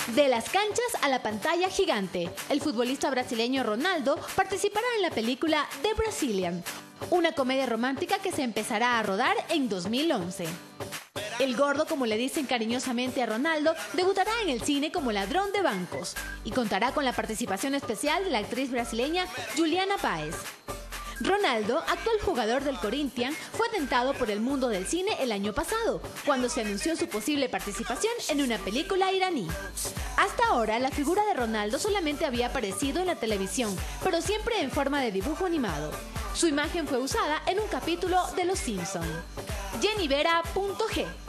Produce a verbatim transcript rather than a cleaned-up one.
De las canchas a la pantalla gigante, el futbolista brasileño Ronaldo participará en la película The Brazilian, una comedia romántica que se empezará a rodar en dos mil once. El gordo, como le dicen cariñosamente a Ronaldo, debutará en el cine como ladrón de bancos y contará con la participación especial de la actriz brasileña Juliana Páez. Ronaldo, actual jugador del Corinthians, fue tentado por el mundo del cine el año pasado, cuando se anunció su posible participación en una película iraní. Hasta ahora, la figura de Ronaldo solamente había aparecido en la televisión, pero siempre en forma de dibujo animado. Su imagen fue usada en un capítulo de Los Simpson. Jenny Vera punto ge